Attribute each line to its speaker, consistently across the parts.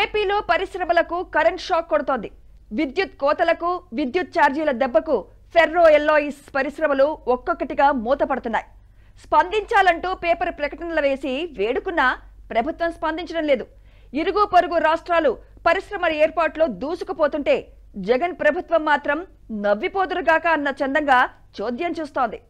Speaker 1: ఏపీలో పరిశ్రమలకు current shock కొడుతోంది. విద్యుత్ కోతలకు, విద్యుత్ ఛార్జీల దెబ్బకు ఫెర్రో ఎల్లాయిస్ పరిశ్రమలు ఒక్కొక్కటిగా మూతపడుతున్నాయి. స్పందించాలంటూ పేపర్ ప్రకటనలు వేసి వేడుకున్నా ప్రభుత్వం స్పందించడం లేదు. ఇరుగు పొరుగు రాష్ట్రాలు పరిశ్రమల ఏర్పాట్లో దూసుకుపోతుంటే జగన్ ప్రభుత్వం మాత్రం నవ్విపోదురుగాక అన్న చందంగా చోద్యం చూస్తోంది.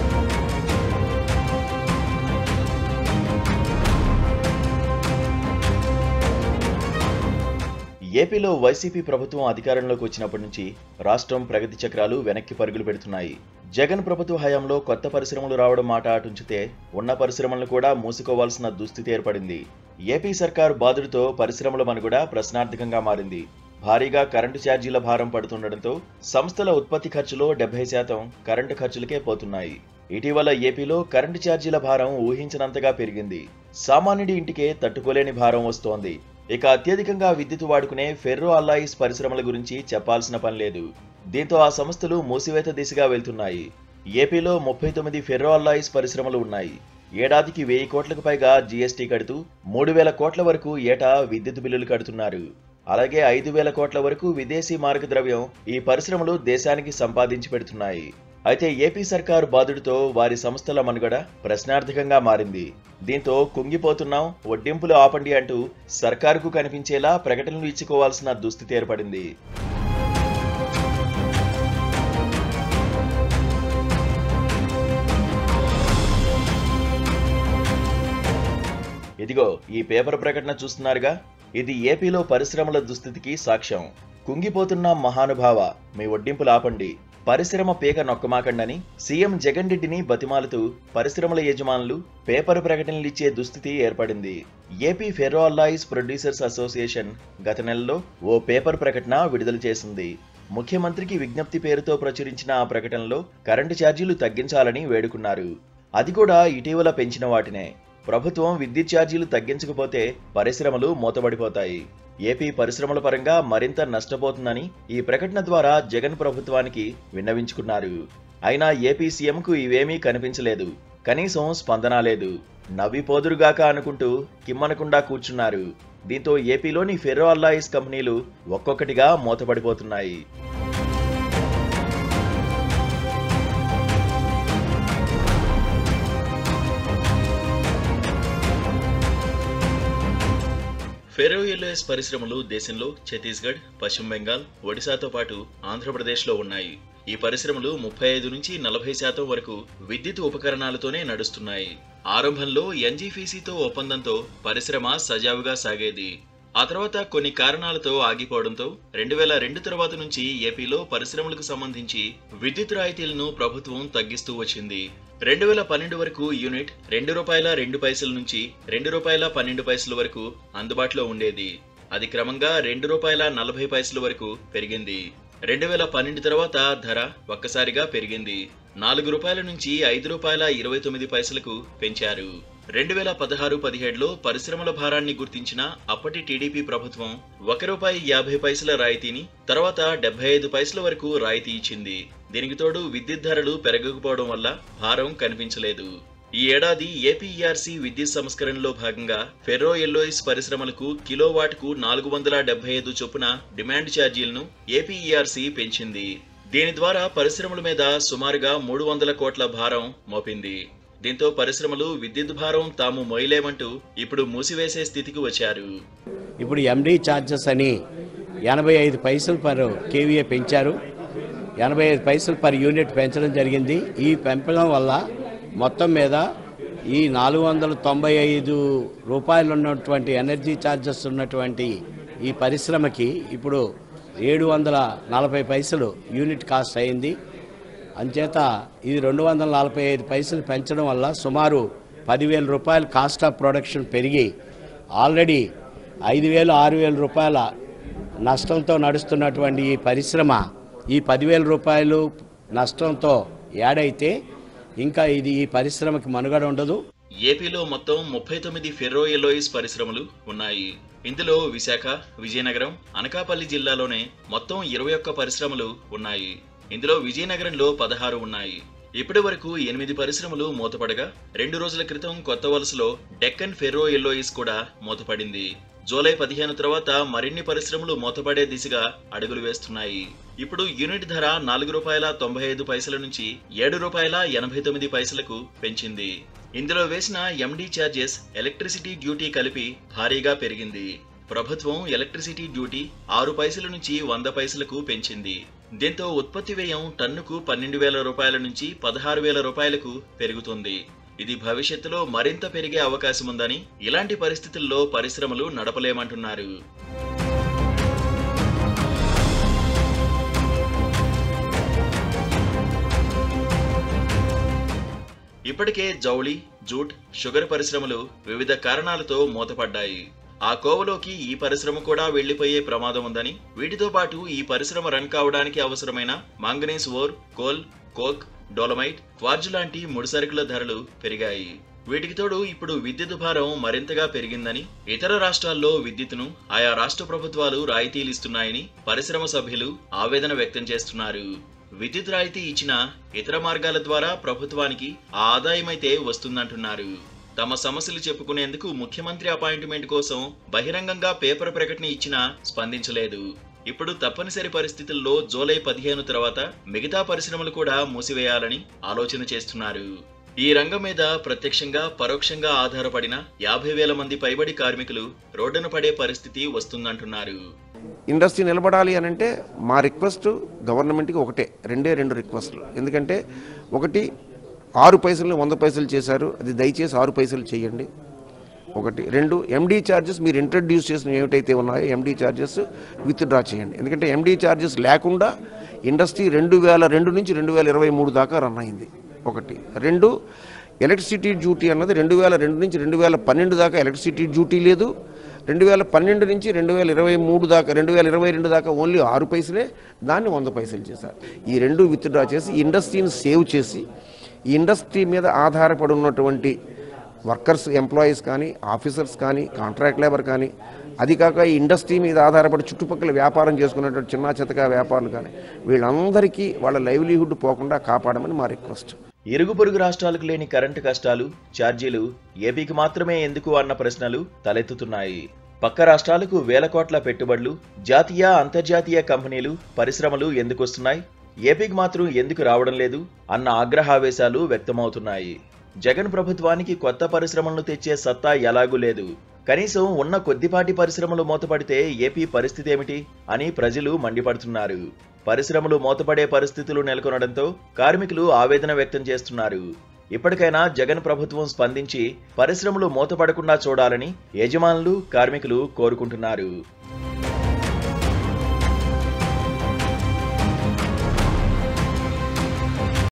Speaker 2: ఏపీలో వైసీపీ ప్రభుత్వం అధికారంలోకి వచ్చినప్పటి నుంచి రాష్ట్రం ప్రగతి చక్రాలు వెనక్కి పరుగులు పెడుతున్నాయి. జగన్ ప్రభుత్వ హయాంలో కొత్త పరిశ్రమలు రావడం మాట అటుంచితే ఉన్న పరిశ్రమలను కూడా మూసుకోవాల్సిన దుస్థితి ఏర్పడింది. ఏపీ సర్కారు బాధుడితో పరిశ్రమల మనుగడ ప్రశ్నార్థకంగా మారింది. భారీగా కరెంటు ఛార్జీల భారం పడుతుండటంతో సంస్థల ఉత్పత్తి ఖర్చులో 70% కరెంటు ఖర్చులకే పోతున్నాయి. ఇటీవల ఏపీలో కరెంటు ఛార్జీల భారం ఊహించినంతగా పెరిగింది. సామాన్యుడి ఇంటికే తట్టుకోలేని భారం వస్తోంది. ఇక అత్యధికంగా విద్యుత్ వాడుకునే ఫెర్రో అల్లాయిస్ పరిశ్రమల గురించి చెప్పాల్సిన పని లేదు. దీంతో ఆ సంస్థలు మూసివేత దిశగా వెళ్తున్నాయి. ఏపీలో 39 ఫెర్రో అల్లాయిస్ పరిశ్రమలు ఉన్నాయి. ఏడాదికి 1000 కోట్లకు పైగా జీఎస్టీ కడుతూ 3000 కోట్ల వరకు ఏటా విద్యుత్ బిల్లులు కడుతున్నారు. అలాగే 5000 కోట్ల వరకు విదేశీ మార్గద్రవ్యం ఈ పరిశ్రమలు దేశానికి సంపాదించి పెడుతున్నాయి. అయితే ఏపీ సర్కారు బాధుడితో వారి సంస్థల మనుగడ ప్రశ్నార్థకంగా మారింది. దీంతో కుంగిపోతున్నాం, వడ్డింపులు ఆపండి అంటూ సర్కారుకు కనిపించేలా ప్రకటనలు ఇచ్చుకోవాల్సిన దుస్థితి ఏర్పడింది. ఇదిగో ఈ పేపర్ ప్రకటన చూస్తున్నారుగా, ఇది ఏపీలో పరిశ్రమల దుస్థితికి సాక్ష్యం. కుంగిపోతున్న మహానుభావ, మీ వడ్డింపులు ఆపండి, పరిశ్రమ పేక నొక్కమాకండని సీఎం జగన్ రెడ్డిని బతిమాలుతూ పరిశ్రమల యజమానులు పేపర్ ప్రకటనలు ఇచ్చే దుస్థితి ఏర్పడింది. AP ferro alloys producers association గత నెలలో ఓ పేపర్ ప్రకటన విడుదల చేసింది. ముఖ్యమంత్రికి విజ్ఞప్తి పేరుతో ప్రచురించిన ఆ ప్రకటనలో కరెంటు ఛార్జీలు తగ్గించాలని వేడుకున్నారు. అది కూడా ఇటీవల పెంచిన వాటినే. ప్రభుత్వం విద్యుత్ ఛార్జీలు తగ్గించకపోతే పరిశ్రమలు మూతబడిపోతాయి. ఏపీ పరిశ్రమల పరంగా మరింత నష్టపోతుందని ఈ ప్రకటన ద్వారా జగన్ ప్రభుత్వానికి విన్నవించుకున్నారు. అయినా ఏపీ సీఎంకు ఇవేమీ కనిపించలేదు. కనీసం స్పందన లేదు. నవ్విపోదురుగాక అనుకుంటూ కిమ్మనకుండా కూర్చున్నారు. దీంతో ఏపీలోని ఫెర్రో అల్లాయిస్ కంపెనీలు ఒక్కొక్కటిగా మూతపడిపోతున్నాయి. ఫెర్రో ఎల్లాయిస్ పరిశ్రమలు దేశంలో ఛత్తీస్గఢ్, పశ్చిమ బెంగాల్, ఒడిశాతో పాటు ఆంధ్రప్రదేశ్లో ఉన్నాయి. ఈ పరిశ్రమలు 35 నుంచి 40% వరకు విద్యుత్ ఉపకరణాలతోనే నడుస్తున్నాయి. ఆరంభంలో ఎన్జీఫీసీతో ఒప్పందంతో పరిశ్రమ సజావుగా సాగేది. ఆ తర్వాత కొన్ని కారణాలతో ఆగిపోవడంతో 2002 తర్వాత నుంచి ఏపీలో పరిశ్రమలకు సంబంధించి విద్యుత్ రాయితీలను ప్రభుత్వం తగ్గిస్తూ వచ్చింది. 2012 వరకు యూనిట్ ₹2.02 నుంచి ₹2.12 వరకు అందుబాటులో ఉండేది. అది క్రమంగా ₹2.40 వరకు పెరిగింది. 2012 తర్వాత ధర ఒక్కసారిగా పెరిగింది. ₹4 నుంచి ₹5.29 పెంచారు. 2016-17లో పరిశ్రమల భారాన్ని గుర్తించిన అప్పటి టీడీపీ ప్రభుత్వం ₹1.50 రాయితీని, తర్వాత 75 పైసల వరకు రాయితీ ఇచ్చింది. దీనికి తోడు విద్యుత్ ధరలు పెరగకపోవడం వల్ల భారం కనిపించలేదు. ఈ ఏడాది ఏపీఈఆర్సీ విద్యుత్ సంస్కరణలో భాగంగా ఫెర్రో ఎల్లాయిస్ పరిశ్రమలకు కిలోవాట్కు 475 చొప్పున డిమాండ్ ఛార్జీలను ఏపీఈఆర్సీ పెంచింది. దీని ద్వారా పరిశ్రమల మీద సుమారుగా 300 కోట్ల భారం మోపింది. దీంతో పరిశ్రమలు విద్యుత్ భారం తాము మోయలేమంటూ ఇప్పుడు మూసివేసే స్థితికి వచ్చారు.
Speaker 3: ఇప్పుడు ఎండీ ఛార్జెస్ అని 85 పైసలు పర్ కేవీఏ పెంచారు. 85 పైసలు పర్ యూనిట్ పెంచడం జరిగింది. ఈ పెంపడం వల్ల మొత్తం మీద ఈ ₹495 ఉన్నటువంటి ఎనర్జీ ఛార్జెస్ ఉన్నటువంటి ఈ పరిశ్రమకి ఇప్పుడు 740 పైసలు యూనిట్ కాస్ట్ అయింది. అంచేత ఇది 245 పైసలు పెంచడం వల్ల సుమారు ₹10,000 కాస్ట్ ఆఫ్ ప్రొడక్షన్ పెరిగి ఆల్రెడీ ₹5,000-6,000 నష్టంతో నడుస్తున్నటువంటి ఈ పరిశ్రమ ఈ ₹10,000 నష్టంతో యాడ్ అయితే ఇంకా ఇది ఈ పరిశ్రమకి మనుగడ ఉండదు.
Speaker 2: ఏపీలో మొత్తం 39 ఫెర్రో ఎల్లాయిస్ పరిశ్రమలు ఉన్నాయి. ఇందులో విశాఖ, విజయనగరం, అనకాపల్లి జిల్లాలోనే మొత్తం 21 పరిశ్రమలు ఉన్నాయి. ఇందులో విజయనగరంలో 16 ఉన్నాయి. ఇప్పటి వరకు 8 పరిశ్రమలు మూతపడగా 2 రోజుల క్రితం కొత్త వలసలో డెక్కన్ ఫెర్రో ఎల్లోయిస్ కూడా మూతపడింది. జూలై 15 తర్వాత మరిన్ని పరిశ్రమలు మూతపడే దిశగా అడుగులు వేస్తున్నాయి. ఇప్పుడు యూనిట్ ధర ₹4.95 నుంచి ₹7.89 పెంచింది. ఇందులో వేసిన ఎండీ ఛార్జెస్, ఎలక్ట్రిసిటీ డ్యూటీ కలిపి భారీగా పెరిగింది. ప్రభుత్వం ఎలక్ట్రిసిటీ డ్యూటీ 6 పైసల నుంచి 100 పైసలకు పెంచింది. దీంతో ఉత్పత్తి వ్యయం టన్నుకు ₹12,000 నుంచి ₹16,000 పెరుగుతుంది. ఇది భవిష్యత్తులో మరింత పెరిగే అవకాశం ఉందని, ఇలాంటి పరిస్థితుల్లో పరిశ్రమలు నడపలేమంటున్నారు. ఇప్పటికే జౌళి, జూట్, షుగర్ పరిశ్రమలు వివిధ కారణాలతో మూతపడ్డాయి. ఆ కోవలోకి ఈ పరిశ్రమ కూడా వెళ్లిపోయే ప్రమాదం ఉందని, వీటితో పాటు ఈ పరిశ్రమ రన్ కావడానికి అవసరమైన manganese ore, coal, coke, dolomite, quartz లాంటి ముడిసరుకుల ధరలు పెరిగాయి. వీటికి తోడు ఇప్పుడు విద్యుత్ భారం మరింతగా పెరిగిందని, ఇతర రాష్ట్రాల్లో విద్యుత్తును ఆయా రాష్ట్ర ప్రభుత్వాలు రాయితీలిస్తున్నాయని పరిశ్రమ సభ్యులు ఆవేదన వ్యక్తం చేస్తున్నారు. విద్యుత్ రాయితీ ఇచ్చినా ఇతర మార్గాల ద్వారా ప్రభుత్వానికి ఆ ఆదాయమైతే వస్తుందంటున్నారు. తమ సమస్యలు చెప్పుకునేందుకు ముఖ్యమంత్రి అపాయింట్మెంట్ కోసం బహిరంగంగా పేపర్ ప్రకటన ఇచ్చినా స్పందించలేదు. ఇప్పుడు తప్పనిసరి పరిస్థితుల్లో జూలై 15 తర్వాత మిగతా పరిశ్రమలు కూడా మూసివేయాలని ఆలోచన చేస్తున్నారు. ఈ రంగం మీద ప్రత్యక్షంగా పరోక్షంగా ఆధారపడిన 50,000 మంది పైబడి కార్మికులు రోడ్డున పడే పరిస్థితి వస్తుందంటున్నారు.
Speaker 4: ఇండస్ట్రీ నిలబడాలి అని అంటే మా రిక్వెస్ట్ గవర్నమెంట్కి ఒకటే, రెండు రిక్వెస్ట్లు. ఎందుకంటే ఒకటి 6 పైసలు 100 పైసలు చేశారు, అది దయచేసి 6 పైసలు చేయండి. ఒకటి. 2 ఎండీ ఛార్జెస్ మీరు ఇంట్రడ్యూస్ చేసిన ఏమిటైతే ఉన్నాయో ఎండీ ఛార్జెస్ విత్డ్రా చేయండి. ఎందుకంటే ఎండీ ఛార్జెస్ లేకుండా ఇండస్ట్రీ 2002 నుంచి 2023 దాకా రన్ అయింది. ఒకటి. 2 ఎలక్ట్రిసిటీ డ్యూటీ అన్నది 2002 నుంచి 2012 దాకా ఎలక్ట్రిసిటీ డ్యూటీ లేదు. 2012 నుంచి 2023 దాకా 2022 దాకా ఓన్లీ 6 పైసలే, దాన్ని 100 పైసలు చేశారు. ఈ 2 విత్డ్రా చేసి ఇండస్ట్రీని సేవ్ చేసి, ఈ ఇండస్ట్రీ మీద ఆధారపడి ఉన్నటువంటి వర్కర్స్, ఎంప్లాయీస్ కానీ, ఆఫీసర్స్ కానీ, కాంట్రాక్ట్ లేబర్ కానీ, అది కాక ఈ ఇండస్ట్రీ మీద ఆధారపడి చుట్టుపక్కల వ్యాపారం చేసుకున్నటువంటి చిన్న చితక వ్యాపారులు కానీ, వీళ్ళందరికీ వాళ్ళ లైవ్లీహుడ్ పోకుండా కాపాడమని మా రిక్వెస్ట్.
Speaker 2: ఇరుగు పొరుగు రాష్ట్రాలకు లేని కరెంటు కష్టాలు, ఛార్జీలు ఏపీకి మాత్రమే ఎందుకు అన్న ప్రశ్నలు తలెత్తుతున్నాయి. పక్క రాష్ట్రాలకు వేల కోట్ల పెట్టుబడులు, జాతీయ, అంతర్జాతీయ కంపెనీలు, పరిశ్రమలు ఎందుకు వస్తున్నాయి, ఏపీకి మాత్రం ఎందుకు రావడం లేదు అన్న ఆగ్రహావేశాలు వ్యక్తమవుతున్నాయి. జగన్ ప్రభుత్వానికి కొత్త పరిశ్రమలను తెచ్చే సత్తా ఎలాగూ లేదు. కనీసం ఉన్న కొద్దిపాటి పరిశ్రమలు మూతపడితే ఏపీ పరిస్థితి ఏమిటి అని ప్రజలు మండిపడుతున్నారు. పరిశ్రమలు మూతపడే పరిస్థితులు నెలకొనడంతో కార్మికులు ఆవేదన వ్యక్తం చేస్తున్నారు. ఇప్పటికైనా జగన్ ప్రభుత్వం స్పందించి పరిశ్రమలు మూతపడకుండా చూడాలని యజమానులు, కార్మికులు కోరుకుంటున్నారు.